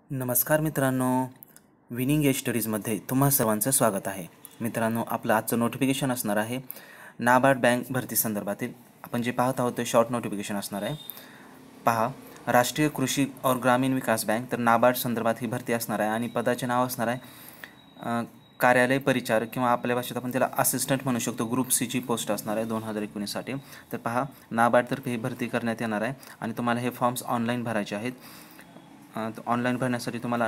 नमस्कार मित्रांनो, winning age स्टडीजमध्ये तुम्हा सर्वांचं स्वागत आहे. मित्रांनो, आपलं आजचं नोटिफिकेशन असणार आहे नाबार्ड बँक भरती संदर्भातील. आपण जे पाहत आहोत ते शॉर्ट नोटिफिकेशन असणार आहे. पहा, राष्ट्रीय कृषी और ग्रामीण विकास बँक, तर नाबार्ड संदर्भात ही भरती असणार आहे आणि पदाचे नाव असणार आहे कार्यालय परिचारक किंवा आपल्या भाषेत आपण त्याला असिस्टंट म्हणू शकतो. ग्रुप सीची पोस्ट असणार आहे 2019साठी. तर पहा, नाबार्डतर्फे ही भरती करण्यात येणार आहे आणि तुम्हाला हे फॉर्म्स ऑनलाईन भरायचे आहेत. ऑनलाईन भरण्यासाठी तुम्हाला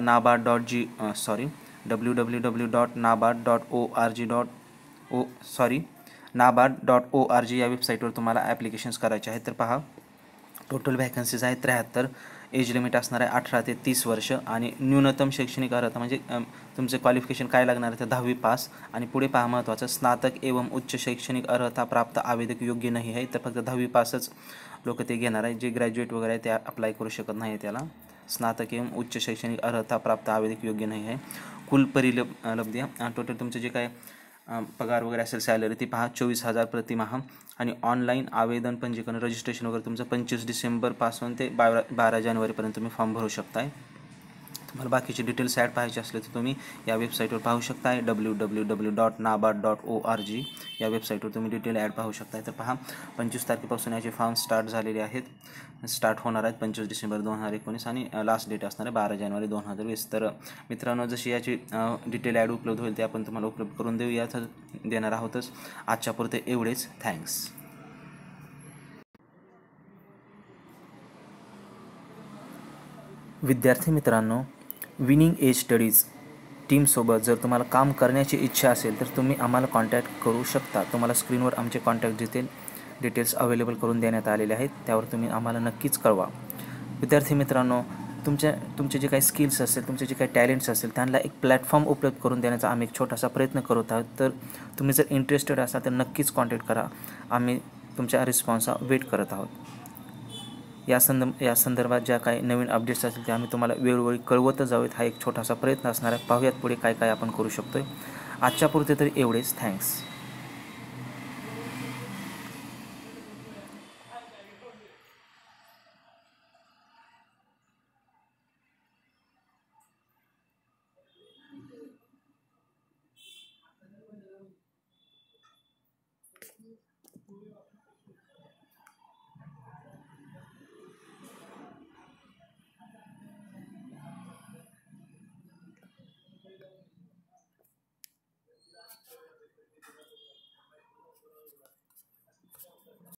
www.nabard.org या वेबसाईटवर तुम्हाला ॲप्लिकेशन्स करायचे आहेत. तर पहा, टोटल व्हॅकन्सीज आहेत 73. एज लिमिट असणार आहे 18 ते 30 वर्ष आणि न्यूनतम शैक्षणिक अर्हता म्हणजे तुमचे क्वालिफिकेशन काय लागणार आहे तर 10वी पास. आणि पुढे पहा, महत्त्वाचं, स्नातक एवं उच्च शैक्षणिक अर्हता प्राप्त आवेदक योग्य नाही आहे. तर फक्त 10वी पासच लोक ते घेणार आहे. जे ग्रॅज्युएट वगैरे आहे ते अप्लाय करू शकत नाही. त्याला स्नातक एवं उच्च शैक्षणिक अर्हता प्राप्त आवेदक योग्य नाही आहे. कुल परिलब्धी टोटल तुमचं जे काय पगार वगैरे असेल, सॅलरी, ती पहा 24,000 प्रतिमाह. आणि ऑनलाईन आवेदन पंजीकरण रजिस्ट्रेशन वगैरे तुमचं 25 डिसेंबरपासून ते 12 जानेवारीपर्यंत तुम्ही फॉर्म भरू शकताय. तुम्हाला बाकीचे डिटेल्स ॲड पाहायचे असले तर तुम्ही या वेबसाईटवर पाहू शकताय. www.nabard.org या वेबसाईटवर तुम्ही डिटेल ॲड पाहू शकताय. तर पहा, 25 तारखेपासून याचे फॉर्म स्टार्ट झालेले आहेत, स्टार्ट होणार आहेत 25 डिसेंबर 2019 आणि लास्ट डेट असणार आहे 12 जानेवारी 2020. तर मित्रांनो, जशी याची डिटेल ॲड उपलब्ध होईल ते आपण तुम्हाला उपलब्ध करून देणार आहोतच. आजच्या पुरते एवढेच. थँक्स. विद्यार्थी मित्रांनो, विनिंग एज स्टडीज टीमसोबत जर तुम्हाला काम करण्याची इच्छा असेल तर तुम्ही आम्हाला कॉन्टॅक्ट करू शकता. तुम्हाला स्क्रीनवर आमचे कॉन्टॅक्ट डिटेल्स अवेलेबल करून देण्यात आलेले आहेत, त्यावर तुम्ही आम्हाला नक्कीच कळवा. विद्यार्थी मित्रांनो, तुमचे जे काही स्किल्स असेल, तुमचे जे काही टॅलेंट्स असेल, त्यांना एक प्लॅटफॉर्म उपलब्ध करून देण्याचा आम्ही एक छोटासा प्रयत्न करत आहोत. तर तुम्ही जर इंटरेस्टेड असाल तर नक्कीच कॉन्टॅक्ट करा. आम्ही तुमच्या रिस्पॉन्सचा वेट करत आहोत. या संदर्भात ज्या काही नवीन अपडेट्स असतील ते आम्ही तुम्हाला वेळोवेळी कळवतच जाऊयात. हा एक छोटासा प्रयत्न असणार आहे. पाहूयात पुढे काय काय आपण करू शकतो. आजच्या पुरते तरी एवढेच. थँक्स.